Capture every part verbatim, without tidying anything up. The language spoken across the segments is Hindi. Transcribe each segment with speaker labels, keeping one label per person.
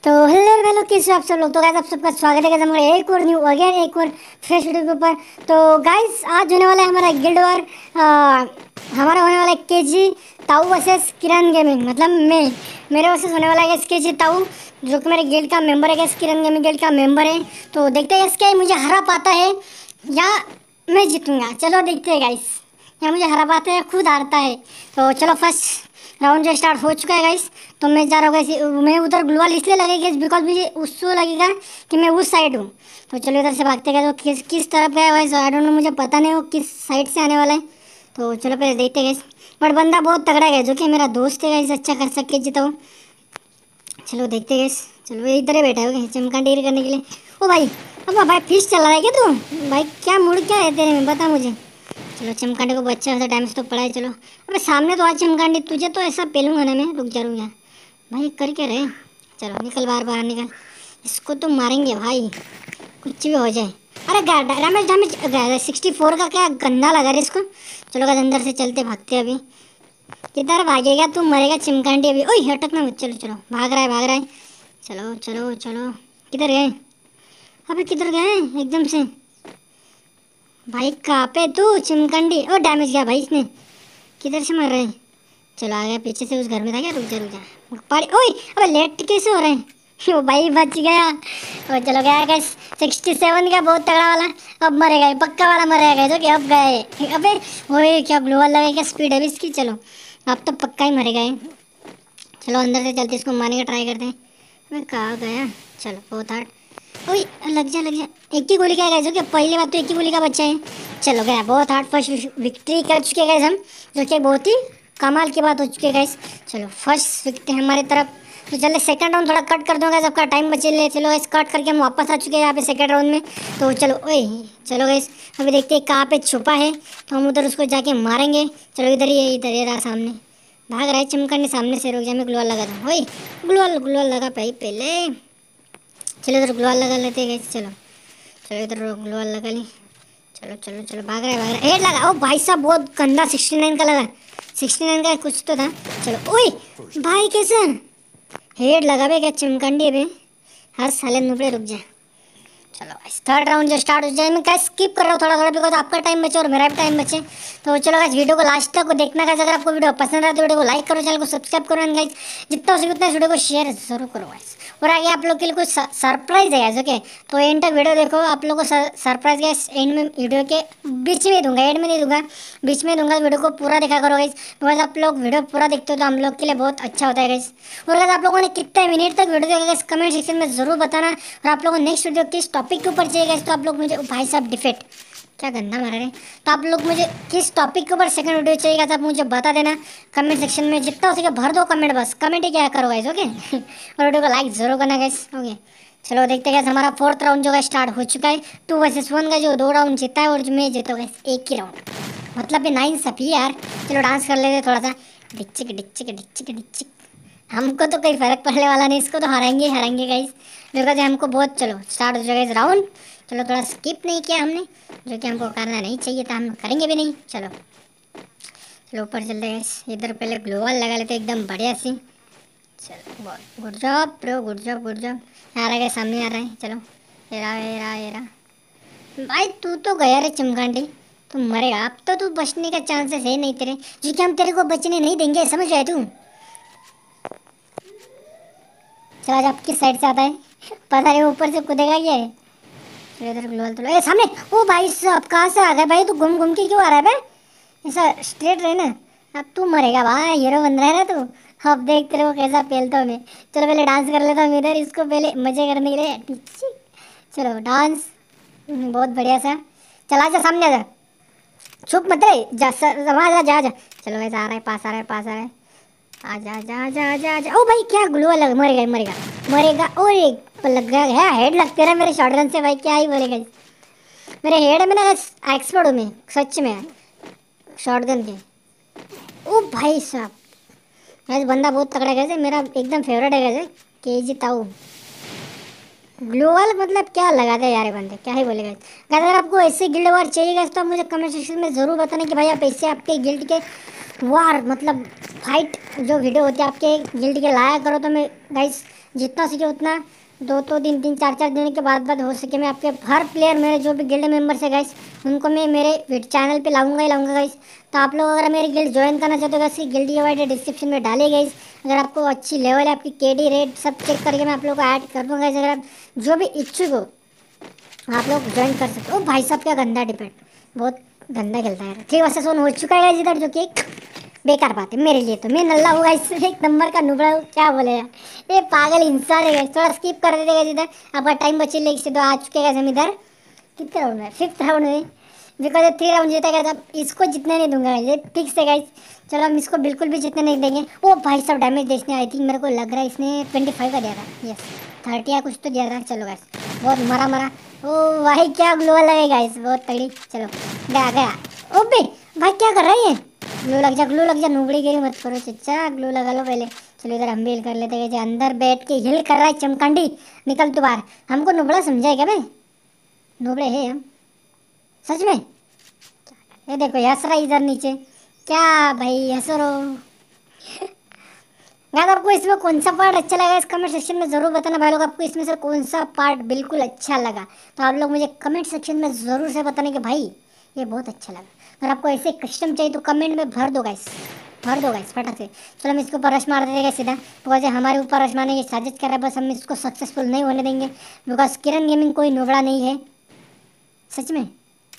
Speaker 1: तो हेलो हेलो कैसे हो आप सब लोग। तो गाइस आप सबका स्वागत है गाइस हमारे एक और न्यू अगेन एक और फ्रेश वीडियो के ऊपर। तो गाइस आज होने वाला है हमारा गिल्ड वॉर। हमारा होने वाला है केजी ताऊ वर्सेस किरण गेमिंग, मतलब मैं मेरे वर्सेस होने वाला है गाइस केजी ताऊ, जो कि मेरे गिल्ड का मेंबर है गाइस, किरण गेमिंग गिल्ड का मेंबर है। तो देखते हैं इसके मुझे हरा पाता है या मैं जीतूंगा। चलो देखते हैं गाइस, या मुझे हरा पाता है खुद हारता है। तो चलो फर्स्ट राउंड जो स्टार्ट हो चुका है गाइस। तो मैं जा रहा हूँ गाइस, मैं उधर ग्लूवाल इसलिए लगेगा बिकॉज मुझे उसको लगेगा कि मैं उस साइड हूँ। तो चलो इधर से भागते गए। तो किस किस तरफ गया गाइस, आई डोंट नो, मुझे पता नहीं वो किस साइड से आने वाला है। तो चलो पहले देखते गए। बट बंदा बहुत तगड़ा है जो कि मेरा दोस्त है गाइस, अच्छा कर सके जीता हूँ। चलो देखते गए। चलो ये इधर ही बैठा है चमका डेरी करने के लिए। ओ भाई, अब भाई फिश चला रहा है क्या तू? भाई क्या मूड क्या है तेरे में, बता मुझे। चलो चमकांडे को बच्चा ऐसा डैमेज तो पड़ा है। चलो अबे सामने तो आ चमकांडे, तुझे तो ऐसा पेलूंगा ना मैं। रुक जा रुक जा भाई, कर क्या रहे। चलो निकल बाहर बाहर निकल, इसको तो मारेंगे भाई, कुछ भी हो जाए। अरे डैमेज डैमेज सिक्सटी फोर का क्या गंदा लगा रहा इसको। चलो गाइस अंदर से चलते भागते अभी। किधर भागेगा तू, मरेगा चिमकांडी अभी। ओए हटकना मत, चलो चलो भाग रहा है भाग रहा है। चलो चलो चलो, किधर गए? अबे किधर गए एकदम से भाई? कहाँ पे तू चिमकंडी? ओ डैमेज गया भाई इसने, किधर से मर रहे हैं? चलो आ गया पीछे से, उस घर में था क्या? रुक जा रुक जा पाड़ी। ओए अबे लेट कैसे हो रहे हैं? ओ भाई बच गया। और चलो गया गैस सिक्सटी सेवन का बहुत तगड़ा वाला। अब मरेगा पक्का वाला, मरेगा जो कि अब गए। अबे ओए क्या ग्लोअल लगा, क्या स्पीड है इसकी। चलो अब तो पक्का ही मरेगा ये। चलो अंदर से चलते इसको मारने का ट्राई करते हैं। अबे कहाँ गया? चलो बहुत हार्ड। ओए लग जा लग जा, एक ही गोली का है जो कि पहली बात तो एक ही गोली का बच्चा है। चलो गया बहुत हार्ड, फर्स्ट विक्ट्री कर चुके गए हम, जो कि बहुत ही कमाल की बात हो चुकी है गाइस। चलो फर्स्ट विक्ट्री हमारी तरफ। तो चलो सेकंड राउंड थोड़ा कट कर दूंगा, सबका टाइम बचे ले। चलो गाइस कट करके हम वापस आ चुके हैं यहाँ पे सेकंड राउंड में। तो चलो ओए चलो गाइस अभी देखते हैं कहाँ पे छुपा है, तो हम उधर उसको जाके मारेंगे। चलो इधर ही है, इधर ही रहा सामने भाग रहा है चमकने सामने से। रुक जा मैं ग्लोअल लगा दूँ। ओए ग्लोअल ग्लोअल लगा भाई पहले। चलो इधर ग्लोअल लगा लेते हैं गाइस। चलो चलो इधर ग्लोअल लगा ली। चलो चलो चलो भाग रहा है भाग रहा है। हेड लगा, ओ भाई साहब बहुत गंदा सिक्सटी नाइन का लगा। सिक्सटी नाइन का कुछ तो था। चलो ओए भाई कैसे हेड लगा बे, क्या चिमकंडी है बे। हर साले नुबड़े, रुक जा। चलो थर्ड राउंड जो स्टार्ट हो जाए, मैं क्या स्किप कर रहा हूँ थोड़ा थोड़ा बिकॉज आपका टाइम बचे और मेरा भी टाइम बचे। तो चलो गाइस वीडियो को लास्ट तक को देखना गाइस। अगर आपको वीडियो पसंद आए तो वीडियो को लाइक करो, चैनल को सब्सक्राइब करो एंड गाइस जितना हो सके उतना इस वीडियो को शेयर जरूर करो गाइस। और आगे आप लोग के लिए कुछ सरप्राइज है गाइस, ओके। तो एंड तक वीडियो देखो, आप लोगों को सरप्राइज गाइस एंड में वीडियो के बीच में दूंगा, एंड में नहीं दूंगा, बीच में दूंगा। वीडियो को पूरा देखा करो गाइस, बिकॉज आप लोग वीडियो पूरा देखते हो तो हम लोग के लिए बहुत अच्छा होता है गाइस। और गाइस आप लोगों ने कितने मिनट तक वीडियो देखा गाइस कमेंट सेक्शन में जरूर बताना। और आप लोगों को नेक्स्ट वीडियो किस टॉपिक के ऊपर चाहिए गाइस, तो आप लोग मुझे, भाई साहब डिफेक्ट क्या गंदा मार रहे हैं। तो आप लोग मुझे किस टॉपिक के ऊपर सेकंड वीडियो चाहिए तो आप मुझे बता देना कमेंट सेक्शन में। जितना हो सके भर दो कमेंट, बस कमेंट ही क्या करो गाइस, ओके। और वीडियो को लाइक जरूर करना गाइस, ओके। चलो देखते हैं हमारा फोर्थ राउंड जो है स्टार्ट हो चुका है। टू वर्सेस वन का जो दो राउंड जीता है और जो मैं जीता गाइस एक ही राउंड, मतलब नाइन सफी यार। चलो डांस कर लेते थोड़ा सा, डिचिक डिचिक डिचिक डिचिक। हमको तो कोई फर्क पड़ने वाला नहीं, इसको तो हराएंगे हराएंगे गाइस, बिकॉज हमको बहुत। चलो स्टार्ट हो जाएगा इस राउंड। चलो थोड़ा स्किप नहीं किया हमने, जो कि हमको करना नहीं चाहिए था, हम करेंगे भी नहीं। चलो चलो ऊपर चलते हैं गाइस, इधर पहले ग्लोअल लगा लेते एकदम बढ़िया सी। चलो बहुत good job bro, good job good job. आ रहा है सामने आ रहा है। चलो ये रहा ये रहा ये रहा। भाई तू तो गया रे चमकांडी, तू मरेगा अब तो। तू बचने का चांसेस है नहीं तेरे, जो कि हम तेरे को बचने नहीं देंगे, समझ आए तू। चलो आज आपकी साइड से आता है, पता नहीं ऊपर से कूदेगा ये। चलो इधर ग्लोअल तो ए सामने। ओ भाई साहब कहाँ से आ गए भाई, तू घूम घूम के क्यों आ रहा है बे? ऐसा स्ट्रेट रहे ना, अब तू मरेगा भाई, हीरो बन रहा है ना तू। अब देख तेरे को कैसा पेलता हूँ मैं। चलो पहले डांस कर लेता हूँ इधर, इसको पहले मजे करने के लिए। चलो डांस बहुत बढ़िया सा। चला जा सामने आ जा, छुप मत रे, जा सर जा जा जा जा। चलो ऐसा आ रहा है, पास आ रहा है पास आ रहा है। आजा आजा आजा आजा आजा। ओ भाई क्या ग्लू लग, मरेगा मरेगा मरेगा। और एक लग गया है, हेड लगते रहे मेरे शॉटगन से भाई, क्या ही बोलेगा। मेरे हेड में ना एक्सपर्ट हूँ मैं सच में शॉटगन के। ओ भाई साहब गैस बंदा बहुत तगड़ा गैस, मेरा एकदम फेवरेट है गैस के जी ताऊ। ग्लोअल मतलब क्या लगाते हैं यार ये बंदे, क्या ही बोलेगा। अगर आपको ऐसे गिल्ड वार चाहिए गाइस तो आप मुझे कमेंट सेक्शन में ज़रूर बताना कि भाई आप ऐसे आपके गिल्ड के वार मतलब फाइट जो वीडियो होती है आपके गिल्ड के लाया करो, तो मैं गाइस जितना सके उतना दो दो तीन तीन चार चार दिन के बाद बाद हो सके मैं आपके हर प्लेयर मेरे जो भी गिल्ड मेंबर्स है गाइस उनको मैं मेरे चैनल पे लाऊंगा ही लाऊंगा गाइस। तो आप लोग अगर मेरी गिल्ड ज्वाइन करना चाहते हो गाइस, गिल्ड की वाइड डिस्क्रिप्शन में डालिए गाइस। अगर आपको अच्छी लेवल है आपकी केडी रेट सब चेक करके मैं आप लोग को ऐड कर दूँगा गाइस। अगर आप जो भी इच्छुक हो आप लोग ज्वाइन कर सकते हो। ओ भाई साहब क्या गंदा डिपेंड, बहुत गंदा खेलता है। थ्री वर्सेस वन हो चुका है इधर, जो कि बेकार बात है मेरे लिए। तो मैं नल्ला हुआ इस एक नंबर का नुबड़ा हूँ, क्या बोले यार, ये पागल इंसान है। थोड़ा स्किप कर देगा इधर, आपका टाइम बचे लेके तो आ चुके हैं हम इधर। कितने राउंड में, फिफ्थ राउंड में, बिकॉज थ्री राउंड जीतेगा जब इसको जितने नहीं दूंगा ये फिक्स है गाइस। चलो हम इसको बिल्कुल भी जितने नहीं देंगे। ओ भाई साहब डैमेज देखने आई थी, मेरे को लग रहा है इसने ट्वेंटी फाइव का दिया था, यस थर्टी या कुछ तो दिया था। चलो गाइस बहुत मरा मरा। ओ भाई क्या ग्लो लगे गाइस, बहुत तगड़ी। चलो गया गया। ओ बे भाई क्या कर रहा है ये, ग्लू लग जा ग्लू लग जा, नुबड़ी गिरी मत करो चचा, ग्लू लगा लो पहले। चलो इधर हम भी हिल कर लेते हैं। अंदर बैठ के हिल कर रहा है चमकांडी, निकल तू बाहर। हमको नुबड़ा समझा है क्या भाई, नुबड़े हैं हम सच में। ये देखो हंस रहा इधर नीचे, क्या भाई हंस रहो। यार आपको इसमें कौन सा पार्ट अच्छा लगा इस कमेंट सेक्शन में ज़रूर बताना भाई लोग। आपको इसमें से कौन सा पार्ट बिल्कुल अच्छा लगा तो आप लोग मुझे कमेंट सेक्शन में ज़रूर से बताने कि भाई ये बहुत अच्छा लगा। अगर आपको ऐसे कस्टम चाहिए तो कमेंट में भर दो गाइस, भर दो गाइस फटाक से। चलो हम इसके ऊपर रश मार देंगे सीधा, बिकॉज हमारे ऊपर रश मारने की साजिश कर रहा है, बस हम इसको सक्सेसफुल नहीं होने देंगे। बिकॉज किरण गेमिंग कोई नुबड़ा नहीं है सच में,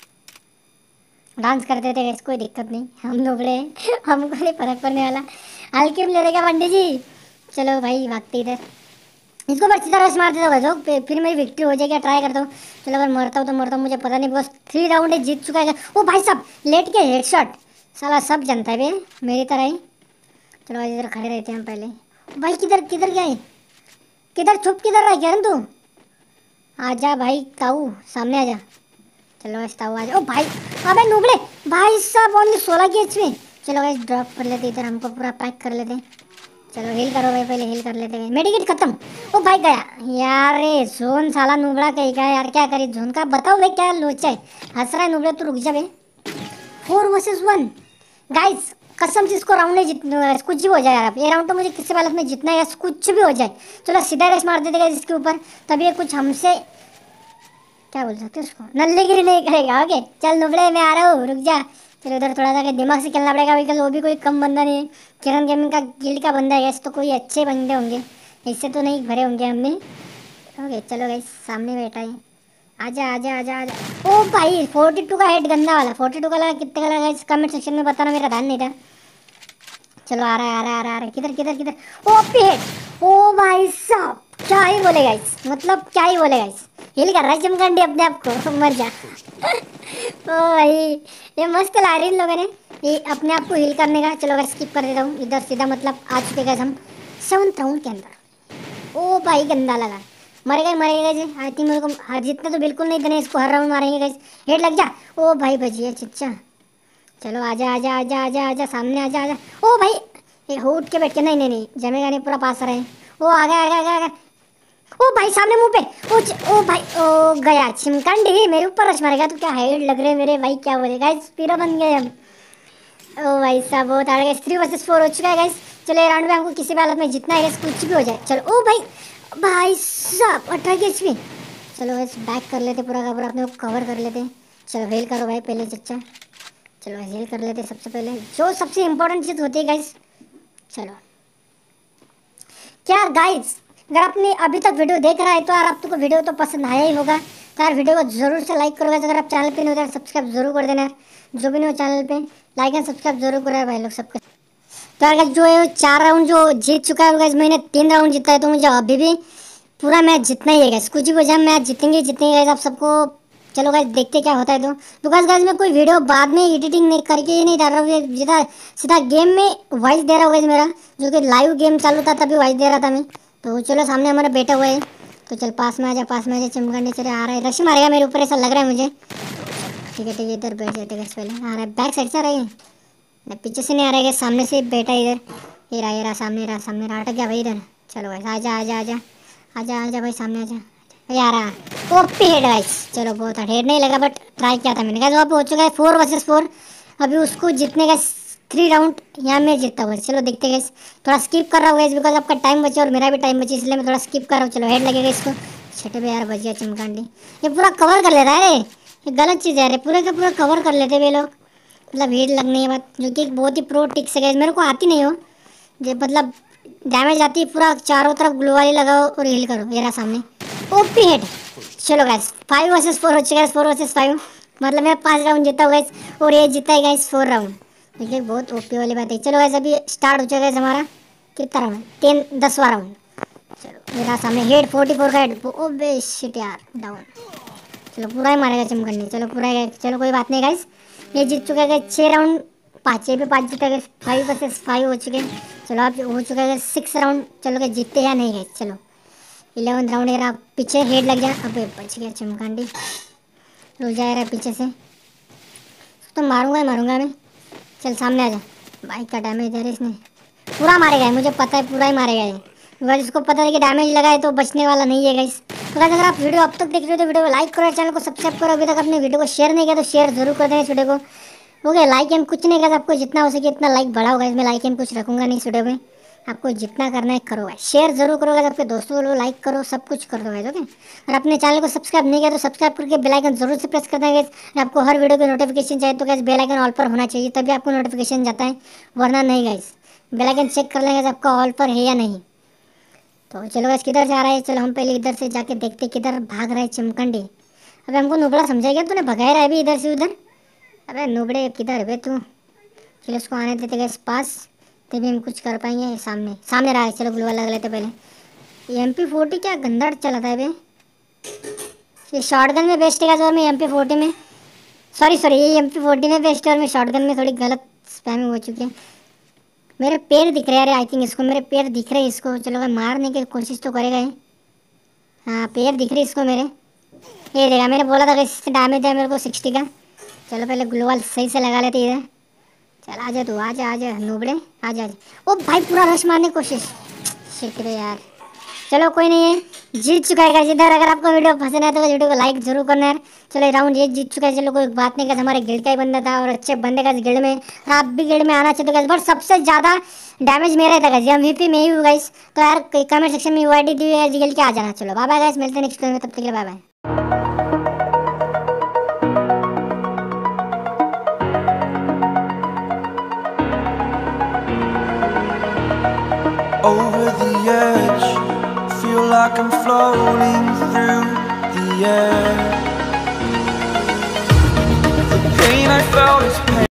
Speaker 1: डांस करते थे कोई दिक्कत नहीं, हम नुबड़े हैं हमको नहीं फर्क पड़ने वाला। हल्के में ले लेगा पंडित जी। चलो भाई भागते इधर, इसको बस सीधा रश मार देता जो फिर मेरी विक्ट्री हो जाएगी, ट्राई करता हूँ। चलो अगर मरता हूँ तो मरता हूँ, मुझे पता नहीं, बस थ्री राउंड जीत चुका है। ओ भाई साहब लेट के हेडशॉट, साला सब जनता है बे मेरी तरह ही। चलो भाई इधर खड़े रहते हैं हम पहले। भाई किधर किधर गया है, किधर छुप किधर रहा क्या तू, आजा भाई ताऊ सामने आजा। चलो बस ताऊ आजा। ओ भाई अबे नुबड़े भाई साहब ओनली सोलह की एच में। चलो भाई ड्रॉप कर लेते इधर, हमको पूरा पैक कर लेते। चलो हिल करो भाई, पहले हिल कर लेते हैं। मेडिकेट खत्म। ओ भाई गया यार, रे जोन साला नुबड़ा कहीं का यार, क्या करे जोन का, बताओ भाई क्या लोचा है। हंस रहा है नुबड़ा, तो रुक जा भाई। फोर वर्सेस वन गाइस, कसम से इसको राउंड नहीं जीतना, कुछ भी हो जाए यार। ये राउंड तो मुझे किसी हालत में जीतना है, कुछ भी हो जाए। चलो सीधा रेस मार देते गाइस इसके ऊपर, तभी ये कुछ हमसे क्या बोल सकते हैं उसको, नल्लेगिरी नहीं करेगा। ओके चल नुबड़े मैं आ रहा हूँ, रुक जा। चलो उधर थोड़ा सा दिमाग से खेलना पड़ेगा, बिकॉज वो भी कोई कम बंदा नहीं है, किरण गेमिंग का गिल्ड का बंदा है, तो कोई अच्छे बंदे होंगे, इससे तो नहीं भरे होंगे हमने। ओके चलो गाइस सामने बैठा है, आजा आजा आजा आजा। ओ भाई फोर्टी टू का हेड गंदा वाला, फोर्टी टू का लगा, कितने का लगा इस कमेंट सेक्शन में बताना, मेरा ध्यान नहीं था। चलो आ रहा है आ रहा है आ रहा है, किधर किधर किधर, ओ हेड। ओ भाई साहब क्या ही बोले गाइस, मतलब क्या ही बोले गाइस, हिल कर रहा है चमकंडी अपने आप को, मर जा। ओ भाई ये मस्त ला रही इन लोगों ने ये अपने आप को हिल करने का। चलो अगर स्किप कर देता हूँ इधर सीधा, मतलब आ चुके गए हम सेवंथ राउंड के अंदर। ओ भाई गंदा लगा, मरेगा मरेगा जी। आई थिंक मेरे को हर जितने तो बिल्कुल नहीं देने, इसको हर राउंड मारेंगे गाइस, हेड लग जा। ओ भाई बजिए चिच्चा। चलो आजा आजा आजा आजा आजा सामने आजा आजा। ओ भाई ये उठ के बैठ के, नहीं नहीं नहीं जमेगा नहीं, पूरा पास रहे। ओ आ गया आ गया आ गया। ओ भाई सामने मुंह पे। ओ ओ भाई ओ गया चिमकांडी, मेरे ऊपर रश मारेगा तो क्या हेड लग रहे मेरे भाई, क्या बोले गाइस पीरो बन गए हम। ओ भाई साहब बहुत आ गए, थ्री वर्सेस फोर हो चुका है गाइस। चलो ये राउंड में हमको किसी भी हालत में जितना है, कुछ भी हो जाए। चलो ओ भाई भाई साहब अठारह की एचपी। चलो बस बैक कर लेते पूरा का पूरा, अपने को कवर कर लेते। चलो हेल करो भाई पहले चच्चा, चलो हेल कर लेते सबसे पहले, जो सबसे इम्पोर्टेंट चीज़ होती है गाइस। चलो क्या गाइस, अगर आपने अभी तक वीडियो देख रहा है तो यार आपको वीडियो तो पसंद आया ही होगा, तो यार वीडियो को जरूर से लाइक करोगे। अगर आप चैनल पे नहीं हो तो सब्सक्राइब जरूर कर देना यार, जो भी नहीं हो चैनल पे लाइक एंड सब्सक्राइब जरूर करो भाई लोग सबके। तो यार जो है चार राउंड जो जीत चुका है गाइस, मैंने तीन राउंड जीता है, तो मुझे अभी भी पूरा मैच जीतना ही है गाइस, कुछ भी हो जाए मैच जीतेंगे जीतेंगे गाइस आप सबको। चलो गाइस देखते क्या होता है। तो बिकॉज गाइस मैं कोई वीडियो बाद में एडिटिंग नहीं करके ही नहीं डाल रहा हूँ, सीधा सीधा गेम में वॉइस दे रहा हूँ गाइस मेरा, जो कि लाइव गेम चालू था तभी वॉइस दे रहा था मैं। तो चलो सामने हमारा बेटा हुआ है, तो चल पास में आ जा पास में आ जा, चमकंडी चले आ रहा है, रश मारेगा मेरे ऊपर ऐसा लग रहा है मुझे। ठीक है ठीक है इधर बैठ जाते गाइस, पहले आ रहा है बैक साइड से आ रहा है, नहीं पीछे से नहीं आ रहा है, सामने से बैठा इधर, ये रहा ये रहा सामने रहा सामने रहा, अटक गया भाई इधर। चलो भाई आजा आजा आजा आजा आजा भाई सामने आजा भाई, आ रहा ओपी हेड गाइस। चलो बहुत हेड नहीं लगा बट ट्राई किया था मैंने गाइस। अब हो चुका है फोर वर्सेस फोर, अभी उसको जीतने का थ्री राउंड यहाँ मैं जीतता हूँ। चलो देखते हैं, थोड़ा स्किप कर रहा हूँ गैस बिकॉज आपका टाइम बचे और मेरा भी टाइम बचे, इसलिए मैं थोड़ा स्किप कर रहा हूँ। चलो हेड लगेगा इसको, छठे पे यार बच गया चमकांडी। ये पूरा कवर कर लेता है रे, ये गलत चीज़ है रे, पूरे का पूरा कवर कर लेते वे लोग, मतलब हेड लगने के बाद, जो कि एक बहुत ही प्रो टिक्स है गैस, मेरे को आती नहीं हो जो, मतलब डैमेज आती है पूरा चारों तरफ ग्लो वाली लगाओ और हील करो, ये रहा सामने ओपी हेड। चलो गैस फाइव वर्सेस फोर हो चुका है, फोर वर्सेस फाइव, मतलब मैं पाँच राउंड जीता हूँ गैस और ये जीता है गैस फोर राउंड, देखिए बहुत ओपी वाली बात है। चलो गैस अभी स्टार्ट हो चुका है हमारा कितना राउंड, टेन दसवां राउंड। चलो मेरा सामने हेड फोर्टी फोर का हेड, ओ बे शिट यार डाउन। चलो पूरा ही मारेगा चमकंडी, चलो पूरा ही, चलो कोई बात नहीं गाइस, ये जीत चुका है छः राउंड, पाँच छः पे पाँच जीता गया, फाइव वर्सेस फाइव हो चुके हैं। चलो आप हो चुका है सिक्स राउंड, चलो गए जीतते या नहीं गए। चलो इलेवन राउंड है, आप पीछे हेड लग जाए, अबे बच गया चमकांडी, रुक जा रहा पीछे से, तो मारूंगा ही मारूंगा मैं। चल सामने आ जा, बाइक का डैमेज दे रहे इसने, पूरा मारेगा मुझे पता है, पूरा ही मारेगा ये, अगर इसको पता है कि डैमेज लगा है तो बचने वाला नहीं है गाइस। तो गाइस अगर आप वीडियो अब तक देख रहे हो तो वीडियो को लाइक करो, चैनल को सब्सक्राइब करो, अभी तक अपने वीडियो को शेयर नहीं किया तो शेयर जरूर कर देना इस वीडियो को। ओके लाइक एम कुछ नहीं करता, आपको जितना हो सके इतना लाइक बढ़ाओ गाइस, मैं लाइक एम कुछ रखूंगा नहीं इस वीडियो में, आपको जितना करना है करो गाइस, शेयर जरूर करो गाइस, आपके दोस्तों को लाइक करो, सब कुछ कर दो गाइस। ओके और अपने चैनल को सब्सक्राइब नहीं किया तो सब्सक्राइब करके बेल आइकन जरूर से प्रेस कर देना गाइस, आपको हर वीडियो की नोटिफिकेशन चाहिए तो गाइस बेल आइकन ऑल पर होना चाहिए, तभी आपको नोटिफिकेशन जाता है, वरना नहीं गाइस। बेल आइकन चेक कर लेंगे आपका ऑल पर है या नहीं। तो चलो गाइस किधर जा रहा है, चलो हम पहले इधर से जाके देखते किधर भाग रहा है चमकंडी। अबे हमको नुबड़ा समझा गया तूने, भगाया रहा है अभी इधर से उधर, अबे नुबड़े किधर है बे तू। चलो उसको आने देते गए पास, तभी हम कुछ कर पाएंगे। सामने सामने रहा है, चलो ग्लू लगा लेते पहले। एम पी फोर्टी क्या गंदा चलाता है बे, ये शॉटगन में बेस्ट है और मैं एम पी फोर्टी में, सॉरी सॉरी ये एम पी फोर्टी में बेस्ट है और मैं शॉटगन में थोड़ी गलत स्पैमिंग हो चुकी है। मेरे पैर दिख रहे हैं यार, आई थिंक इसको मेरे पैर दिख रहे हैं इसको, चलो मैं मारने की कोशिश तो करेगा ही। हाँ पैर दिख रही इसको मेरे, ये देखा मैंने बोला था कि इससे डैमेज है मेरे को सिक्सटी का। चलो पहले ग्लोवाल सही से लगा लेते इधर, चल आजा तू आजा आजा नूबड़े आजा आजा। ओ भाई पूरा रश मारने की कोशिश, शिट रे यार। चलो कोई नहीं है, जीत चुका है इधर। अगर आपको वीडियो पसंद आया तो वीडियो को लाइक जरूर करना यार। चलो राउंड ये जीत चुका है, चलो कोई बात नहीं, हमारे गिल्ड का ही बंदा था और अच्छे बंदे का गिल्ड में, और आप भी गिल्ड में आना चाहते हो, बट सबसे ज़्यादा डैमेज मेरा था गाइस, एमवीपी में ही हूँ गाइस। तो यार कमेंट सेक्शन में यूआईडी दी है गिल्ड के आ जाना। चलो बाय बाय गाइस, मिलते हैं नेक्स्ट वीडियो में, तब तक के लिए bye bye.
Speaker 2: Over the edge, feel like I'm floating through the air. The pain I felt is pain.